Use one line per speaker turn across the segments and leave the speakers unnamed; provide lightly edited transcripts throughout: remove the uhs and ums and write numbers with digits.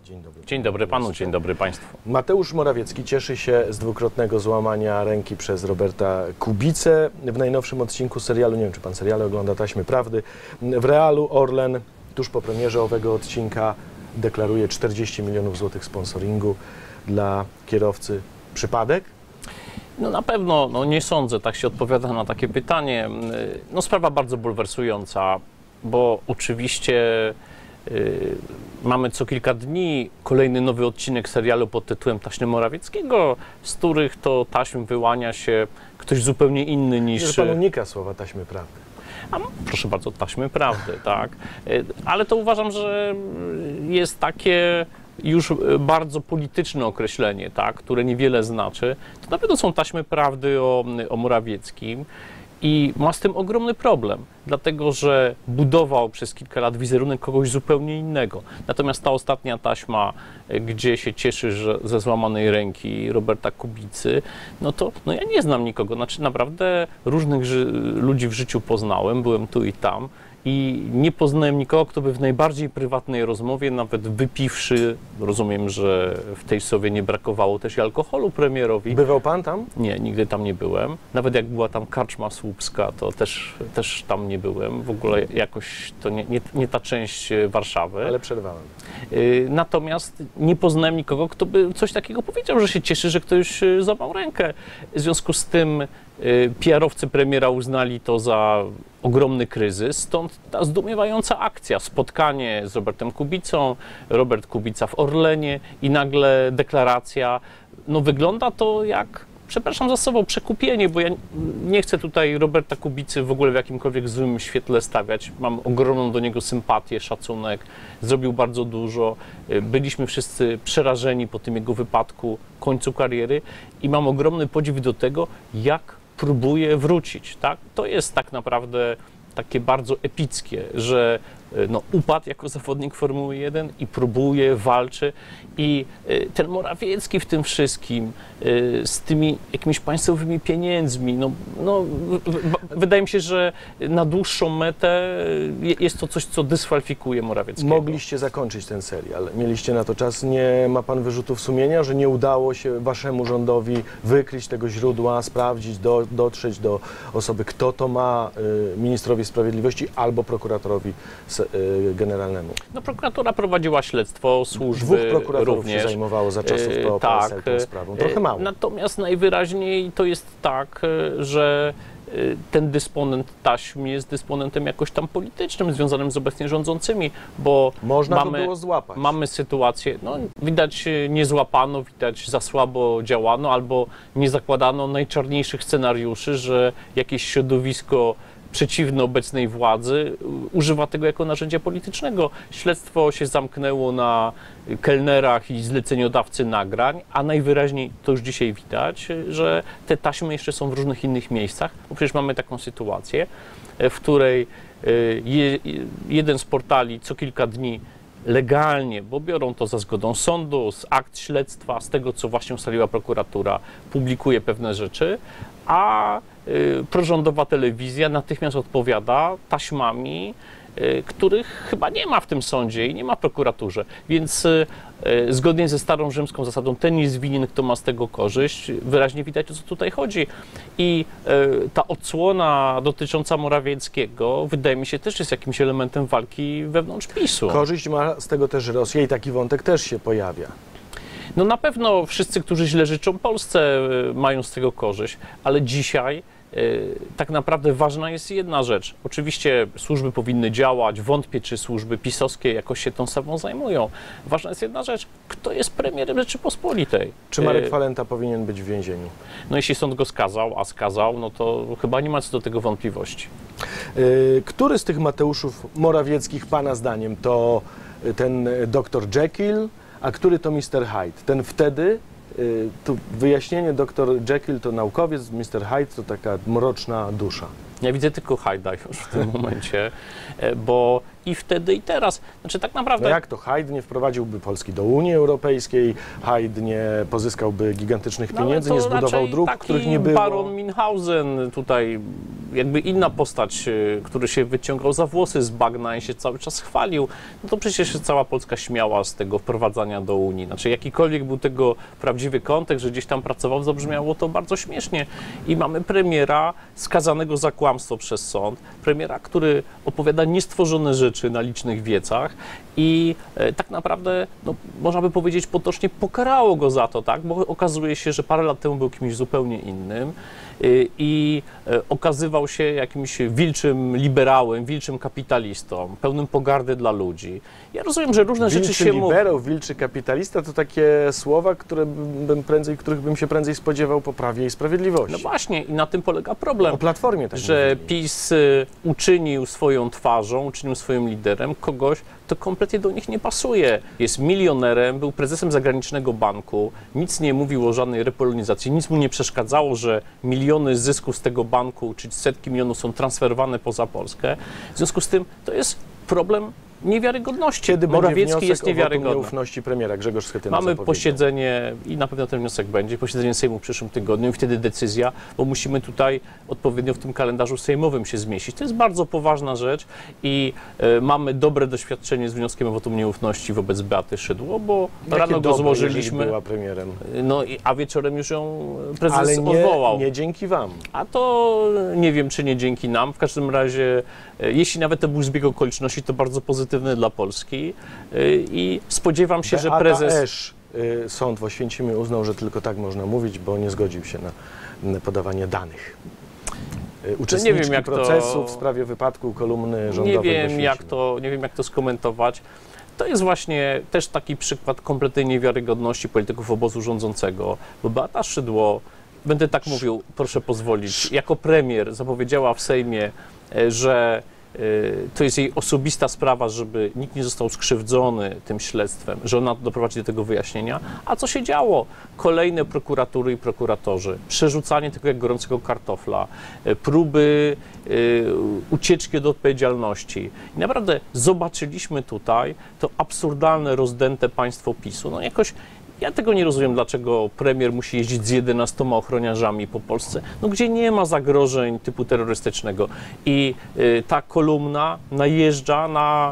Dzień dobry.
Dzień dobry panu, dzień dobry państwu.
Mateusz Morawiecki cieszy się z dwukrotnego złamania ręki przez Roberta Kubicę. W najnowszym odcinku serialu, nie wiem czy pan seriale ogląda, Taśmy Prawdy, w Realu Orlen tuż po premierze owego odcinka deklaruje 40 milionów złotych sponsoringu dla kierowcy. Przypadek?
No na pewno, no nie sądzę, tak się odpowiada na takie pytanie. No sprawa bardzo bulwersująca, bo oczywiście mamy co kilka dni kolejny nowy odcinek serialu pod tytułem Taśmy Morawieckiego, z których to taśm wyłania się ktoś zupełnie inny niż...
Że pan unika słowa Taśmy Prawdy.
A, proszę bardzo, Taśmy Prawdy, tak. Ale to uważam, że jest takie już bardzo polityczne określenie, tak, które niewiele znaczy. To na pewno są taśmy prawdy o Morawieckim i ma z tym ogromny problem, dlatego że budował przez kilka lat wizerunek kogoś zupełnie innego. Natomiast ta ostatnia taśma, gdzie się cieszy że ze złamanej ręki Roberta Kubicy, no to no ja nie znam nikogo. Znaczy naprawdę różnych ludzi w życiu poznałem, byłem tu i tam. I nie poznałem nikogo, kto by w najbardziej prywatnej rozmowie, nawet wypiwszy, rozumiem, że w tej sobie nie brakowało też i alkoholu premierowi.
Bywał pan tam?
Nie, nigdy tam nie byłem. Nawet jak była tam karczma słupska, to też tam nie byłem. W ogóle jakoś to nie ta część Warszawy.
Ale przerwałem.
Natomiast nie poznałem nikogo, kto by coś takiego powiedział, że się cieszy, że ktoś złamał rękę. W związku z tym PR-owcy premiera uznali to za ogromny kryzys, stąd ta zdumiewająca akcja, spotkanie z Robertem Kubicą, Robert Kubica w Orlenie i nagle deklaracja. No wygląda to jak, przepraszam za słowo, przekupienie, bo ja nie chcę tutaj Roberta Kubicy w ogóle w jakimkolwiek złym świetle stawiać. Mam ogromną do niego sympatię, szacunek, zrobił bardzo dużo. Byliśmy wszyscy przerażeni po tym jego wypadku, końcu kariery i mam ogromny podziw do tego, jak próbuje wrócić, tak? To jest tak naprawdę takie bardzo epickie, że no, upadł jako zawodnik Formuły 1 i próbuje, walczy i ten Morawiecki w tym wszystkim, z tymi jakimiś państwowymi pieniędzmi, wydaje mi się, że na dłuższą metę jest to coś, co dyskwalifikuje Morawieckiego.
Mogliście zakończyć ten serial, mieliście na to czas, nie ma pan wyrzutów sumienia, że nie udało się waszemu rządowi wykryć tego źródła, sprawdzić, dotrzeć do osoby, kto to ma ministrowi sprawiedliwości albo prokuratorowi generalnemu.
No prokuratura prowadziła śledztwo, służby
Dwóch prokuratorów
również
się zajmowało za czasów PO-PSL tą sprawą. Trochę mało.
Natomiast najwyraźniej to jest tak, że ten dysponent taśm jest dysponentem jakoś tam politycznym, związanym z obecnie rządzącymi, bo
można to było złapać.
Mamy sytuację, no widać nie złapano, widać za słabo działano, albo nie zakładano najczarniejszych scenariuszy, że jakieś środowisko przeciwne obecnej władzy używa tego jako narzędzia politycznego. Śledztwo się zamknęło na kelnerach i zleceniodawcy nagrań, a najwyraźniej to już dzisiaj widać, że te taśmy jeszcze są w różnych innych miejscach, bo przecież mamy taką sytuację, w której jeden z portali co kilka dni legalnie, bo biorą to za zgodą sądu, z akt śledztwa, z tego, co właśnie ustaliła prokuratura, publikuje pewne rzeczy, a prorządowa telewizja natychmiast odpowiada taśmami, których chyba nie ma w tym sądzie i nie ma w prokuraturze. Więc zgodnie ze starą rzymską zasadą ten jest winien, kto ma z tego korzyść, wyraźnie widać, o co tutaj chodzi. I ta odsłona dotycząca Morawieckiego wydaje mi się też jest jakimś elementem walki wewnątrz PiS-u.
Korzyść ma z tego też Rosja i taki wątek też się pojawia.
No na pewno wszyscy, którzy źle życzą Polsce, mają z tego korzyść, ale dzisiaj tak naprawdę ważna jest jedna rzecz. Oczywiście służby powinny działać, wątpię, czy służby pisowskie jakoś się tą sprawą zajmują. Ważna jest jedna rzecz, kto jest premierem Rzeczypospolitej.
Czy Marek Falenta powinien być w więzieniu?
No jeśli sąd go skazał, a skazał, no to chyba nie ma co do tego wątpliwości.
Który z tych Mateuszów Morawieckich pana zdaniem to ten dr Jekyll, a który to Mr. Hyde? Ten wtedy, tu wyjaśnienie, dr Jekyll to naukowiec, Mr. Hyde to taka mroczna dusza.
Ja widzę tylko Hyde'a już w tym momencie, bo i wtedy, i teraz. Znaczy tak naprawdę...
No jak to? Hyde nie wprowadziłby Polski do Unii Europejskiej, Hyde nie pozyskałby gigantycznych pieniędzy, nie zbudował dróg, których nie było.
Baron Münchhausen tutaj jakby inna postać, który się wyciągał za włosy z bagna i się cały czas chwalił, no to przecież się cała Polska śmiała z tego wprowadzania do Unii. Znaczy jakikolwiek był tego prawdziwy kontekst, że gdzieś tam pracował, zabrzmiało to bardzo śmiesznie. I mamy premiera skazanego za kłamstwo przez sąd, premiera, który opowiada niestworzone rzeczy na licznych wiecach i tak naprawdę, no, można by powiedzieć, potocznie pokarało go za to, tak? Bo okazuje się, że parę lat temu był kimś zupełnie innym i okazywał się jakimś wilczym liberałem, wilczym kapitalistą, pełnym pogardy dla ludzi. Ja rozumiem, że różne rzeczy się mówi.
Liberał, wilczy kapitalista to takie słowa, których bym się prędzej spodziewał po Prawie i Sprawiedliwości.
No właśnie, i na tym polega problem.
O Platformie tak
że
mówili.
PiS uczynił swoją twarzą, uczynił swoim liderem kogoś, kto kompletnie do nich nie pasuje. Jest milionerem, był prezesem zagranicznego banku, nic nie mówił o żadnej repolonizacji, nic mu nie przeszkadzało, że miliony zysków z tego banku, czy setki milionów są transferowane poza Polskę. W związku z tym to jest problem niewiarygodności.
Kiedy będzie
Morawiecki
wniosek
jest
o wotum
niewiarygodny.
nieufności premiera? Grzegorz Schetyna
Mamy
zapowiedział.
posiedzenie i na pewno ten wniosek będzie, posiedzenie Sejmu w przyszłym tygodniu i wtedy decyzja, bo musimy tutaj odpowiednio w tym kalendarzu sejmowym się zmieścić. To jest bardzo poważna rzecz i mamy dobre doświadczenie z wnioskiem o wotum nieufności wobec Beaty Szydło, bo
Jakie
rano go
dobre,
złożyliśmy,
jeżeli była premierem.
no, a wieczorem już ją prezes
Ale
odwołał.
nie dzięki wam.
A to nie wiem, czy nie dzięki nam. W każdym razie, jeśli nawet to był zbieg okoliczności, to bardzo pozytywny dla Polski. I spodziewam się, że
Beata
prezes...
Esz, sąd w Oświęcimie uznał, że tylko tak można mówić, bo nie zgodził się na podawanie danych. Uczestniczki
wiem, jak to-
procesu w sprawie wypadku kolumny rządowej
Nie
w
wiem,
Oświęcimiu.
nie wiem, jak to skomentować. To jest właśnie też taki przykład kompletnej niewiarygodności polityków obozu rządzącego, bo Beata Szydło, będę tak mówił, proszę pozwolić, jako premier zapowiedziała w Sejmie, że to jest jej osobista sprawa, żeby nikt nie został skrzywdzony tym śledztwem, że ona doprowadzi do tego wyjaśnienia. A co się działo? Kolejne prokuratury i prokuratorzy, przerzucanie tego jak gorącego kartofla, próby ucieczki od odpowiedzialności. I naprawdę zobaczyliśmy tutaj to absurdalne, rozdęte państwo PiS-u. No jakoś ja tego nie rozumiem, dlaczego premier musi jeździć z 11 ochroniarzami po Polsce, no gdzie nie ma zagrożeń typu terrorystycznego. I ta kolumna najeżdża na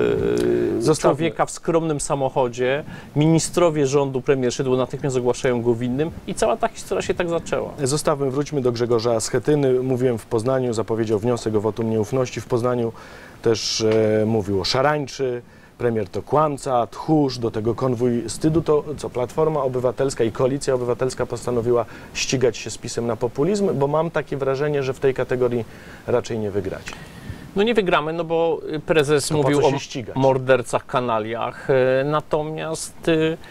człowieka w skromnym samochodzie, ministrowie rządu, premier Szydło natychmiast ogłaszają go winnym i cała ta historia się tak zaczęła.
Wróćmy do Grzegorza Schetyny. Mówiłem w Poznaniu, zapowiedział wniosek o wotum nieufności. W Poznaniu też mówił o szarańczy. Premier to kłamca, tchórz, do tego konwój wstydu, to co Platforma Obywatelska i Koalicja Obywatelska postanowiła ścigać się z PiS-em na populizm, bo mam takie wrażenie, że w tej kategorii raczej nie wygracie.
No nie wygramy, no bo prezes
To po
mówił
co
o
się ścigać?
mordercach, kanaliach, natomiast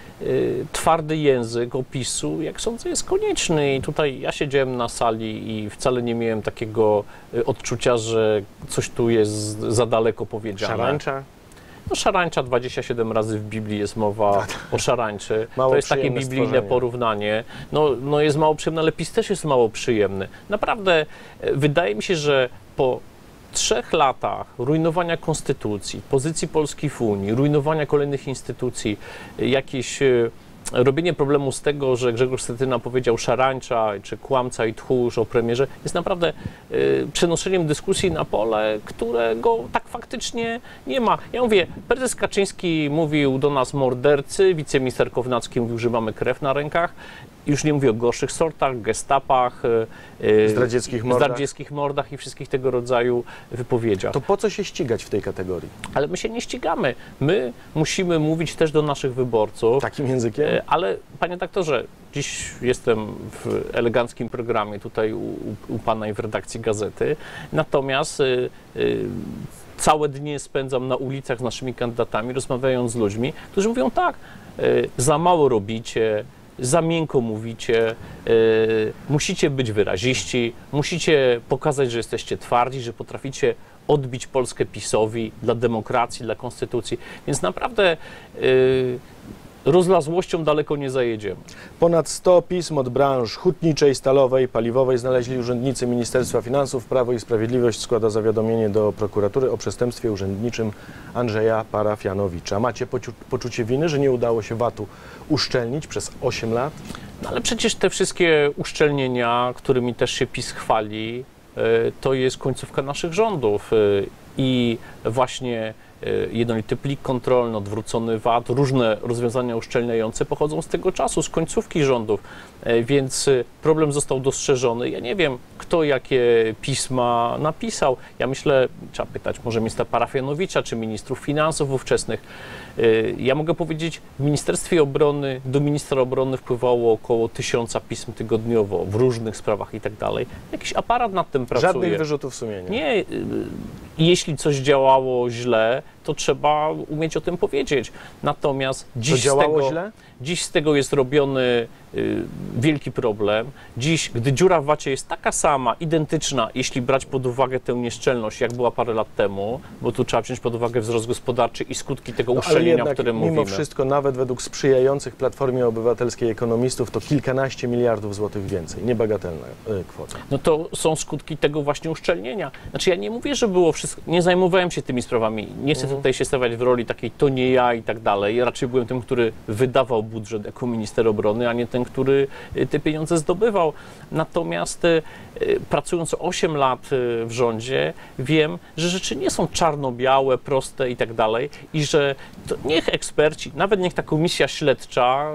twardy język opisu, jak sądzę, jest konieczny i tutaj ja siedziałem na sali i wcale nie miałem takiego odczucia, że coś tu jest za daleko powiedziane.
Szarańcza?
No szarańcza 27 razy w Biblii jest mowa o szarańczy.
Mało
To jest takie
przyjemne
biblijne
stworzenie.
porównanie. No jest mało przyjemne, ale PiS też jest mało przyjemny. Naprawdę wydaje mi się, że po 3 latach rujnowania konstytucji, pozycji Polski w Unii, rujnowania kolejnych instytucji, jakieś robienie problemu z tego, że Grzegorz Schetyna powiedział szarańcza, czy kłamca i tchórz o premierze, jest naprawdę przenoszeniem dyskusji na pole, którego tak faktycznie nie ma. Ja mówię, prezes Kaczyński mówił do nas mordercy, wiceminister Kownacki mówił, że mamy krew na rękach. Już nie mówię o gorszych sortach, gestapach, zdradzieckich mordach i wszystkich tego rodzaju wypowiedziach.
To po co się ścigać w tej kategorii?
Ale my się nie ścigamy. My musimy mówić też do naszych wyborców.
Takim językiem?
Ale panie doktorze, dziś jestem w eleganckim programie tutaj u pana i w redakcji gazety, natomiast całe dnie spędzam na ulicach z naszymi kandydatami, rozmawiając z ludźmi, którzy mówią tak, za mało robicie, za miękko mówicie, musicie być wyraziści, musicie pokazać, że jesteście twardzi, że potraficie odbić Polskę PiS-owi dla demokracji, dla konstytucji. Więc naprawdę rozlazłością daleko nie zajedziemy.
Ponad 100 pism od branż hutniczej, stalowej, paliwowej znaleźli urzędnicy Ministerstwa Finansów. Prawo i Sprawiedliwość składa zawiadomienie do prokuratury o przestępstwie urzędniczym Andrzeja Parafianowicza. Macie poczucie winy, że nie udało się VAT-u uszczelnić przez 8 lat?
No ale przecież te wszystkie uszczelnienia, którymi też się PiS chwali, to jest końcówka naszych rządów i właśnie jednolity plik kontrolny, odwrócony VAT, różne rozwiązania uszczelniające pochodzą z tego czasu, z końcówki rządów, więc problem został dostrzeżony. Ja nie wiem, kto jakie pisma napisał. Ja myślę, trzeba pytać może ministra Parafianowicza czy ministrów finansów ówczesnych. Ja mogę powiedzieć, w Ministerstwie Obrony do ministra obrony wpływało około 1000 pism tygodniowo w różnych sprawach i tak dalej. Jakiś aparat nad tym pracuje.
Żadnych wyrzutów sumienia.
Nie, jeśli coś działało źle, to trzeba umieć o tym powiedzieć. Natomiast dziś z tego jest robiony wielki problem. Dziś, gdy dziura w VAT-ie jest taka sama, identyczna, jeśli brać pod uwagę tę nieszczelność, jak była parę lat temu, bo tu trzeba wziąć pod uwagę wzrost gospodarczy i skutki tego uszczelnienia, o którym mówimy.
Mimo wszystko, nawet według sprzyjających Platformie Obywatelskiej ekonomistów, to kilkanaście miliardów złotych więcej. Niebagatelna kwota.
No to są skutki tego właśnie uszczelnienia. Znaczy ja nie mówię, że było wszystko, nie zajmowałem się tymi sprawami. Nie chcę tutaj się stawiać w roli takiej, to nie ja i tak dalej. Raczej byłem tym, który wydawał budżet jako minister obrony, a nie ten, który te pieniądze zdobywał. Natomiast pracując 8 lat w rządzie, wiem, że rzeczy nie są czarno-białe, proste i tak dalej i że to niech eksperci, nawet niech ta komisja śledcza,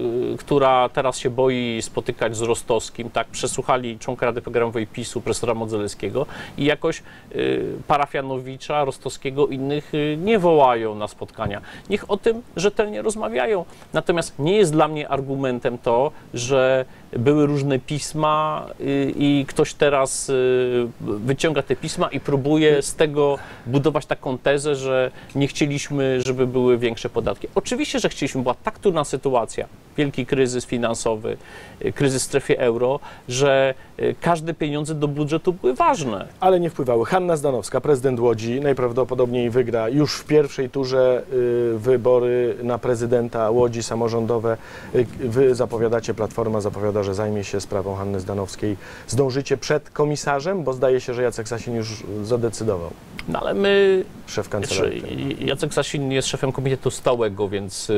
która teraz się boi spotykać z Rostowskim, tak, przesłuchali członka Rady Programowej PiS-u, profesora Modzelewskiego i jakoś Parafianowicza, Rostowskiego, innych nie wołają na spotkania. Niech o tym rzetelnie rozmawiają. Natomiast nie jest dla mnie argumentem to, że były różne pisma i ktoś teraz wyciąga te pisma i próbuje z tego budować taką tezę, że nie chcieliśmy, żeby były większe podatki. Oczywiście, że chcieliśmy, była tak trudna sytuacja, wielki kryzys finansowy, kryzys w strefie euro, że każde pieniądze do budżetu były ważne.
Ale nie wpływały. Hanna Zdanowska, prezydent Łodzi, najprawdopodobniej wygra już w pierwszej turze wybory na prezydenta Łodzi samorządowe. Wy zapowiadacie, Platforma zapowiada, że zajmie się sprawą Hanny Zdanowskiej. Zdążycie przed komisarzem, bo zdaje się, że Jacek Sasin już zadecydował.
No ale my...
Szef kancelarii.
Jacek Sasin jest szefem komitetu stałego, więc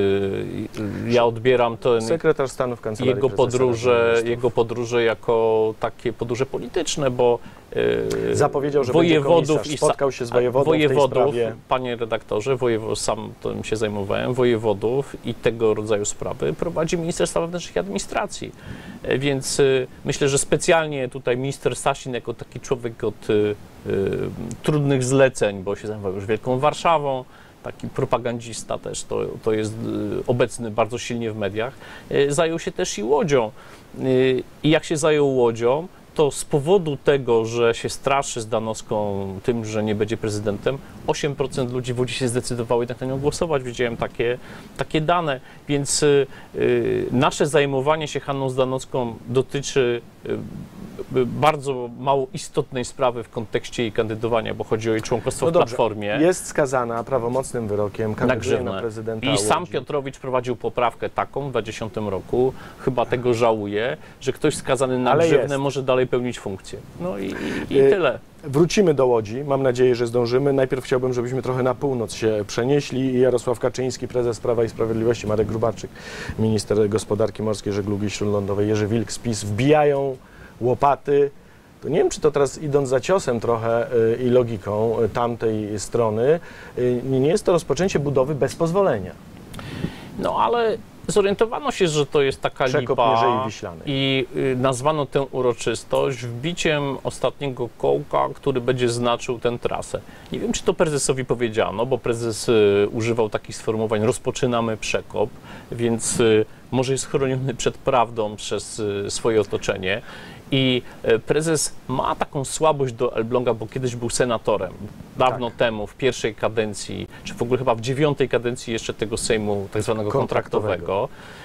ja odbieram to...
Sekretarz stanu w kancelarii
jego podróże jako takie podróże polityczne, bo
zapowiedział, że wojewodów i spotkał się z wojewodą w tej sprawie.
Panie redaktorze, sam tym się zajmowałem, wojewodów i tego rodzaju sprawy prowadzi Minister Spraw Wewnętrznych i Administracji. Więc myślę, że specjalnie tutaj minister Sasin jako taki człowiek od trudnych zleceń, bo się zajmował już Wielką Warszawą, taki propagandzista też, to jest obecny bardzo silnie w mediach, zajął się też i Łodzią. I jak się zajął Łodzią, to z powodu tego, że się straszy Zdanowską tym, że nie będzie prezydentem, 8% ludzi w Łodzi się zdecydowało jednak na nią głosować. Widziałem takie dane, więc nasze zajmowanie się Hanną Zdanowską dotyczy bardzo mało istotnej sprawy w kontekście jej kandydowania, bo chodzi o jej członkostwo w Platformie.
Jest skazana prawomocnym wyrokiem, kandyduje na prezydenta
I
Łodzi.
sam Piotrowicz prowadził poprawkę taką w 2010 roku, chyba tego żałuje, że ktoś skazany na grzywnę może dalej pełnić funkcję. No i tyle.
Wrócimy do Łodzi, mam nadzieję, że zdążymy. Najpierw chciałbym, żebyśmy trochę na północ się przenieśli. Jarosław Kaczyński, prezes Prawa i Sprawiedliwości, Marek Gróbarczyk, minister gospodarki morskiej, żeglugi śródlądowej, Jerzy Wilk z PiS wbijają łopaty. To nie wiem, czy to teraz idąc za ciosem trochę i logiką tamtej strony, nie jest to rozpoczęcie budowy bez pozwolenia.
No ale zorientowano się, że to jest taka
Przekop
lipa
Mierzei Wiślanej.
i nazwano tę uroczystość wbiciem ostatniego kołka, który będzie znaczył tę trasę. Nie wiem, czy to prezesowi powiedziano, bo prezes używał takich sformułowań: rozpoczynamy przekop, więc może jest chroniony przed prawdą przez swoje otoczenie. I prezes ma taką słabość do Elbląga, bo kiedyś był senatorem, dawno temu, w pierwszej kadencji, czy w ogóle chyba w 9. kadencji jeszcze tego Sejmu tak zwanego kontraktowego.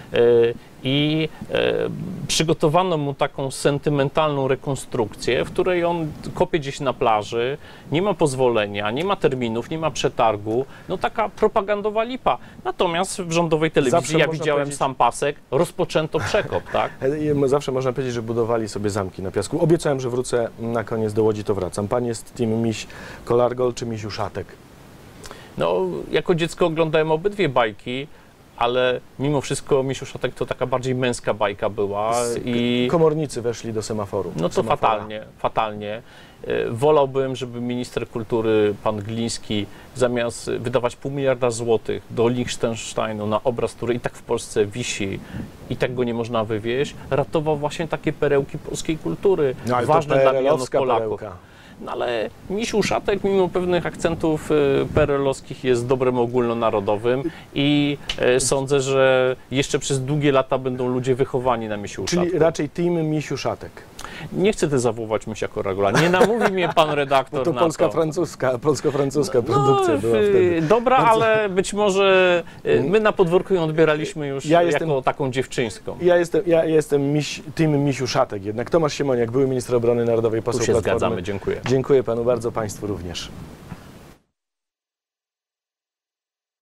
I przygotowano mu taką sentymentalną rekonstrukcję, w której on kopie gdzieś na plaży, nie ma pozwolenia, nie ma terminów, nie ma przetargu, no taka propagandowa lipa. Natomiast w rządowej telewizji, ja widziałem sam pasek, rozpoczęto przekop, tak?
Zawsze można powiedzieć, że budowali sobie zamki na piasku. Obiecałem, że wrócę na koniec do Łodzi, to wracam. Pan jest team Miś Kolargol czy Miś Uszatek?
No, jako dziecko oglądałem obydwie bajki, ale mimo wszystko Misiu Szatek to taka bardziej męska bajka była i
Komornicy weszli do semaforu.
no to
Semafora.
fatalnie. Wolałbym, żeby minister kultury, pan Gliński, zamiast wydawać 500 miliarda złotych do Liechtensteinu na obraz, który i tak w Polsce wisi, i tak go nie można wywieźć, ratował właśnie takie perełki polskiej kultury,
No, ale
ważne
to
dla milionów
PRL-owska
Polaków.
perełka.
No ale Misiu Szatek, mimo pewnych akcentów PRL-owskich, jest dobrem ogólnonarodowym i sądzę, że jeszcze przez długie lata będą ludzie wychowani na Misiu
Czyli
Szatku.
raczej team Misiu Szatek.
Nie chcę ty zawołać Misia Koragola. Nie namówi mnie pan redaktor
To
na
polsko-francuska produkcja była wtedy.
Dobra,
Bardzo-
ale być może my na podwórku ją odbieraliśmy już
Ja jestem-
jako taką dziewczyńską.
Ja jestem team Misiu Szatek jednak. Tomasz Siemoniak, były minister obrony narodowej,
Tu
poseł
się
Platformy.
zgadzamy, dziękuję.
Dziękuję panu bardzo, państwu również.